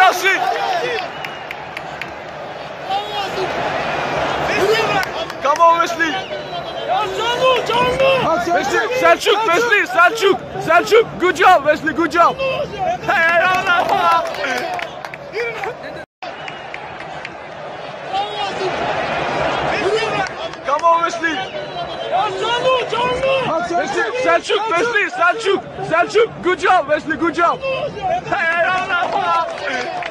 Yasin. Come on Wesley. Wesley, Selçuk. Good job Wesley, good job. Hey Allah. Come on Wesley. Selçuk. Good job Wesley, good job. Hey Allah.